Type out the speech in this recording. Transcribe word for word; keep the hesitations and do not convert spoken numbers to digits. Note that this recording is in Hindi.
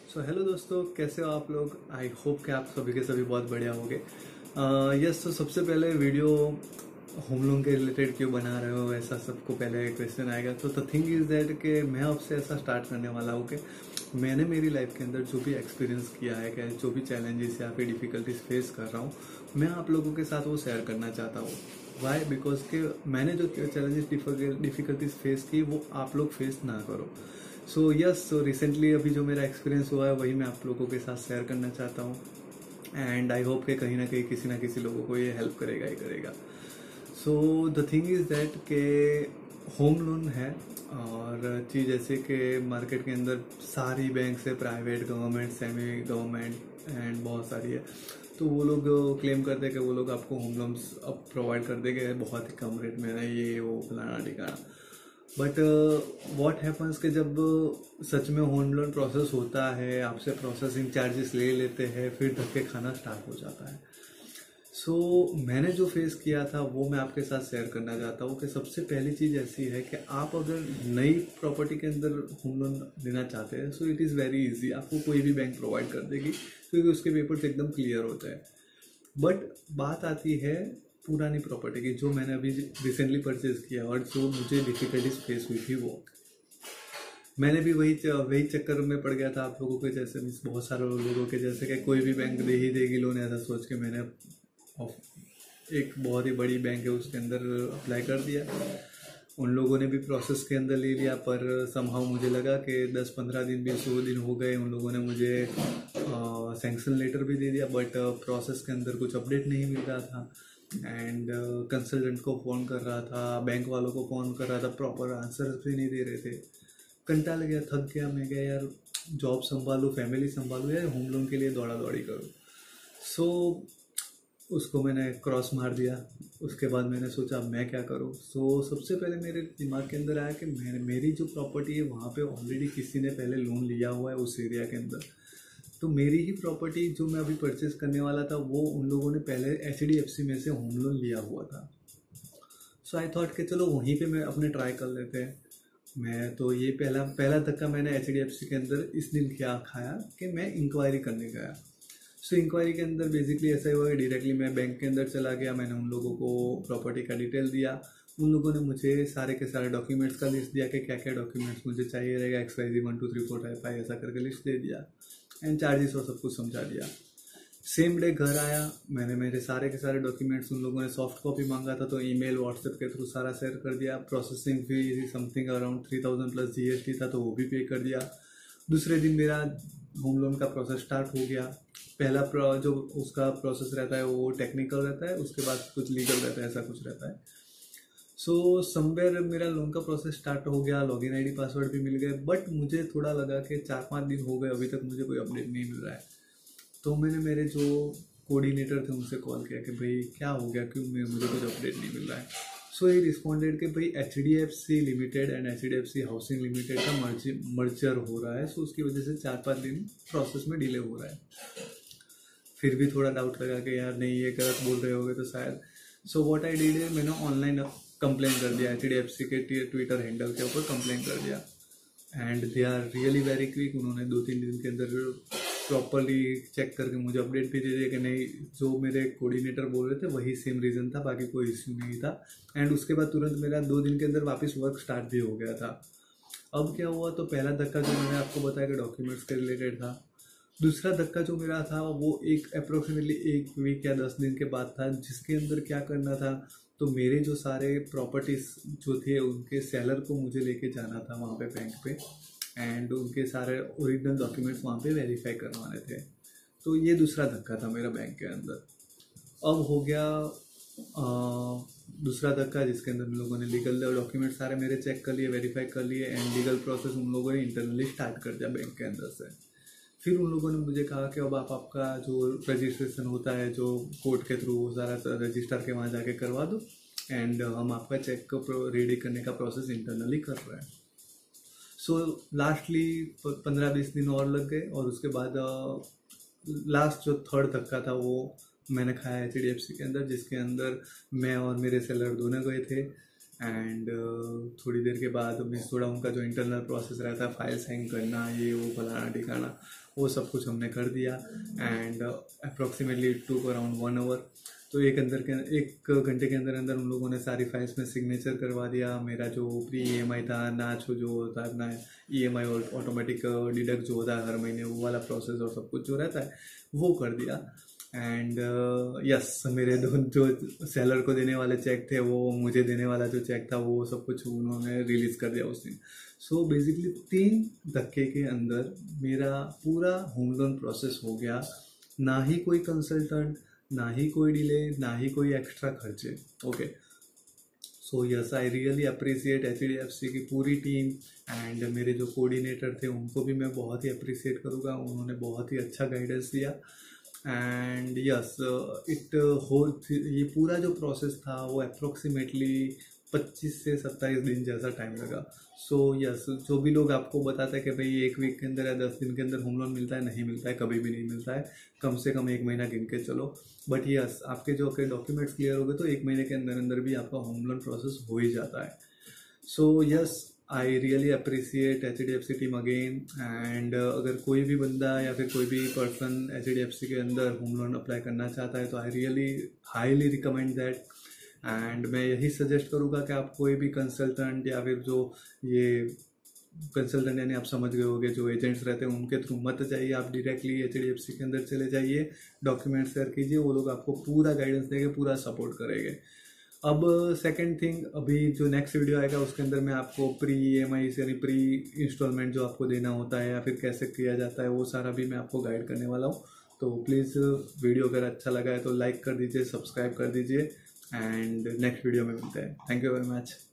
सो हेलो दोस्तों, कैसे हो आप लोग। आई होप कि आप सभी के सभी बहुत बढ़िया होंगे। यस, तो सबसे पहले वीडियो होम लोन के रिलेटेड क्यों बना रहे हो, ऐसा सबको पहले क्वेश्चन आएगा। तो द थिंग इज़ दैट कि मैं आपसे ऐसा स्टार्ट करने वाला हूँ कि मैंने मेरी लाइफ के अंदर जो भी एक्सपीरियंस किया है, क्या जो भी चैलेंजेस या फिर डिफिकल्टीज फेस कर रहा हूँ, मैं आप लोगों के साथ वो शेयर करना चाहता हूँ। वाई? बिकॉज के मैंने जो चैलेंजेस डिफिकल्टीज फेस की वो आप लोग फेस ना करो। सो यस, सो रिसेंटली अभी जो मेरा एक्सपीरियंस हुआ है वही मैं आप लोगों के साथ शेयर करना चाहता हूँ। एंड आई होप कि कहीं ना कहीं किसी ना किसी लोगों को ये हेल्प करेगा ही करेगा। So the thing is that के होम लोन है और चीज़ ऐसे कि मार्केट के अंदर सारी बैंक से, private, government, semi government and बहुत सारी है, तो वो लोग क्लेम करते हैं कि वो लोग आपको होम लोन्स अब प्रोवाइड कर देंगे बहुत ही कम रेट में ना, ये वो फलाना ठिकाना। बट व्हाट हैपन्स कि जब सच में होम लोन प्रोसेस होता है, आपसे प्रोसेसिंग चार्जेस ले लेते हैं, फिर धक्के खाना स्टार्ट हो जाता है। सो so, मैंने जो फेस किया था वो मैं आपके साथ शेयर करना चाहता हूँ कि सबसे पहली चीज़ ऐसी है कि आप अगर नई प्रॉपर्टी के अंदर होम लोन लेना चाहते हैं, so it is very easy, आपको कोई भी बैंक प्रोवाइड कर देगी क्योंकि उसके पेपर्स एकदम क्लियर होते हैं। बट बात आती है पुरानी प्रॉपर्टी की, जो मैंने अभी रिसेंटली परचेज किया और जो मुझे डिफिकल्टीज फेस हुई थी, वो मैंने भी वही वही चक्कर में पड़ गया था आप लोगों के जैसे, मीन्स बहुत सारे लोगों के जैसे कि कोई भी बैंक दे ही देगी लोन, ऐसा सोच के मैंने एक बहुत ही बड़ी बैंक है उसके अंदर अप्लाई कर दिया। उन लोगों ने भी प्रोसेस के अंदर ले लिया, पर समहाउ मुझे लगा कि दस पंद्रह दिन बीस दिन हो गए, उन लोगों ने मुझे सैंक्शन लेटर भी दे दिया, बट प्रोसेस के अंदर कुछ अपडेट नहीं मिल रहा था। एंड कंसल्टेंट को फ़ोन कर रहा था, बैंक वालों को फ़ोन कर रहा था, प्रॉपर आंसर भी नहीं दे रहे थे। कंटाल गया, थक गया, मैं गया यार जॉब संभालूँ, फैमिली संभालूँ, यार होम लोन के लिए दौड़ा दौड़ी करूँ। सो so, उसको मैंने क्रॉस मार दिया। उसके बाद मैंने सोचा अब मैं क्या करूँ। सो so, सबसे पहले मेरे दिमाग के अंदर आया कि मैंने मेरी जो प्रॉपर्टी है वहाँ पे ऑलरेडी किसी ने पहले लोन लिया हुआ है उस एरिया के अंदर, तो मेरी ही प्रॉपर्टी जो मैं अभी परचेज करने वाला था वो उन लोगों ने पहले एच डी एफ सी में से होम लोन लिया हुआ था। सो आई थॉट कि चलो वहीं पे मैं अपने ट्राई कर लेते हैं। मैं तो ये पहला पहला धक्का मैंने एच डी एफ सी के अंदर इस दिन क्या खाया कि मैं इंक्वायरी करने गया। सो so, इंक्वायरी के अंदर बेसिकली ऐसा ही हुआ कि डायरेक्टली मैं बैंक के अंदर चला गया, मैंने उन लोगों को प्रॉपर्टी का डिटेल दिया। उन लोगों ने मुझे सारे के सारे डॉक्यूमेंट्स का लिस्ट दिया कि क्या क्या डॉक्यूमेंट्स मुझे चाहिए रहेगा, X Y Z one two three four five five ऐसा करके लिस्ट दे दिया एंड चार्जेस और सब कुछ समझा दिया। सेम डे घर आया, मैंने मेरे सारे के सारे डॉक्यूमेंट्स, उन लोगों ने सॉफ्ट कॉपी मांगा था तो ईमेल व्हाट्सएप के थ्रू सारा शेयर कर दिया। Processing fee something around three thousand plus G S T था तो वो भी पे कर दिया। दूसरे दिन मेरा होम लोन का प्रोसेस स्टार्ट हो गया। पहला जो उसका प्रोसेस रहता है वो टेक्निकल रहता है, उसके बाद कुछ लीगल रहता है, ऐसा कुछ रहता है। सो समवेयर मेरा लोन का प्रोसेस स्टार्ट हो गया, लॉगिन आईडी पासवर्ड भी मिल गए, बट मुझे थोड़ा लगा कि चार पाँच दिन हो गए अभी तक मुझे कोई अपडेट नहीं मिल रहा है। तो मैंने मेरे जो कोऑर्डिनेटर थे उनसे कॉल किया कि भाई क्या हो गया, क्यों मुझे कुछ अपडेट नहीं मिल रहा है। सो ही रिस्पॉन्डेड कि भाई H D F C limited and H D F C housing limited का मर्ज मर्जर हो रहा है, सो उसकी वजह से चार पाँच दिन प्रोसेस में डिले हो रहा है। फिर भी थोड़ा डाउट लगा कि यार नहीं ये गलत बोल रहे होगे तो शायद। सो व्हाट आई डिड है, मैंने ऑनलाइन कंप्लेन कर दिया, एच डी एफ सी के ट्विटर हैंडल के ऊपर कंप्लेन कर दिया and they are really very quick. उन्होंने दो तीन दिन के अंदर प्रॉपरली चेक करके मुझे अपडेट भी दे दिया कि नहीं, जो मेरे कोऑर्डिनेटर बोल रहे थे वही सेम रीज़न था, बाकी कोई इश्यू नहीं था। एंड उसके बाद तुरंत मेरा दो दिन के अंदर वापस वर्क स्टार्ट भी हो गया था। अब क्या हुआ, तो पहला धक्का जो मैंने आपको बताया कि डॉक्यूमेंट्स के रिलेटेड था। दूसरा धक्का जो मेरा था वो एक अप्रोक्सीमेटली एक वीक या दस दिन के बाद था, जिसके अंदर क्या करना था, तो मेरे जो सारे प्रॉपर्टीज जो थे उनके सेलर को मुझे लेके जाना था वहाँ पे बैंक पे एंड उनके सारे ओरिजिनल डॉक्यूमेंट्स वहाँ पे वेरीफाई करवाने थे। तो ये दूसरा धक्का था मेरा बैंक के अंदर। अब हो गया आ, दूसरा धक्का जिसके अंदर उन लोगों ने लीगल डॉक्यूमेंट सारे मेरे चेक कर लिए, वेरीफाई कर लिए एंड लीगल प्रोसेस उन लोगों ने इंटरनली स्टार्ट कर दिया बैंक के अंदर से। फिर उन लोगों ने मुझे कहा कि अब आप आपका जो रजिस्ट्रेशन होता है जो कोर्ट के थ्रू सारा रजिस्टर के वहाँ जाके करवा दो एंड हम आपका चेक को रेडी करने का प्रोसेस इंटरनली कर रहे हैं। सो लास्टली पंद्रह बीस दिन और लग गए और उसके बाद लास्ट जो थर्ड धक्का था वो मैंने खाया एच डी एफ सी के अंदर, जिसके अंदर मैं और मेरे सेलर दोनों गए थे एंड uh, थोड़ी देर के बाद मैं थोड़ा उनका जो इंटरनल प्रोसेस रहता है, फाइल साइन करना, ये वो फलाना ठिकाना, वो सब कुछ हमने कर दिया and approximately two around one hour. तो एक अंदर के एक घंटे के अंदर अंदर उन लोगों ने सारी फाइल्स में सिग्नेचर करवा दिया। मेरा जो प्री ई एम आई था, नाच जो होता है अपना ई एम आई और ऑटोमेटिक डिडक्ट जो होता है हर महीने, वो वाला प्रोसेस और सब कुछ जो रहता है वो कर दिया। एंड यस uh, yes, मेरे दो जो सेलर को देने वाले चेक थे, वो मुझे देने वाला जो चेक था, वो सब कुछ उन्होंने रिलीज़ कर दिया उस दिन। सो बेसिकली तीन धक्के के अंदर मेरा पूरा होम लोन प्रोसेस हो गया। ना ही कोई कंसल्टेंट, ना ही कोई डिले, ना ही कोई एक्स्ट्रा खर्चे। Okay, so yes I really appreciate H D F C की पूरी टीम एंड मेरे जो कोऑर्डिनेटर थे उनको भी मैं बहुत ही अप्रिशिएट करूँगा। उन्होंने बहुत ही अच्छा गाइडेंस दिया एंड यस इट हो ये पूरा जो प्रोसेस था वो अप्रोक्सीमेटली पच्चीस से सत्ताईस दिन जैसा टाइम लगा। सो so, यस yes, जो भी लोग आपको बताते हैं कि भाई एक वीक के अंदर या दस दिन के अंदर होम लोन मिलता है, नहीं मिलता है, कभी भी नहीं मिलता है। कम से कम एक महीना गिन के चलो। बट यस yes, आपके जो आपके डॉक्यूमेंट्स क्लियर हो गए तो एक महीने के अंदर अंदर भी आपका होम लोन प्रोसेस हो ही जाता है। So yes I really appreciate H D F C team again and अगर कोई भी बंदा या फिर कोई भी person H D F C के अंदर होम लोन अप्लाई करना चाहता है तो I really highly recommend that. And मैं यही सजेस्ट करूँगा कि आप कोई भी कंसल्टेंट या फिर जो ये कंसल्टेंट यानी आप समझ गए होंगे जो एजेंट्स रहते हैं उनके थ्रू मत जाइए, आप directly H D F C के अंदर चले जाइए, डॉक्यूमेंट शेयर कीजिए, वो लोग आपको पूरा गाइडेंस देंगे, पूरा सपोर्ट करेंगे। अब सेकंड थिंग, अभी जो नेक्स्ट वीडियो आएगा उसके अंदर मैं आपको प्री ई एम आई यानी प्री इंस्टॉलमेंट जो आपको देना होता है या फिर कैसे किया जाता है वो सारा भी मैं आपको गाइड करने वाला हूँ। तो प्लीज़ वीडियो अगर अच्छा लगा है तो लाइक कर दीजिए, सब्सक्राइब कर दीजिए एंड नेक्स्ट वीडियो में मिलते हैं। Thank you very much.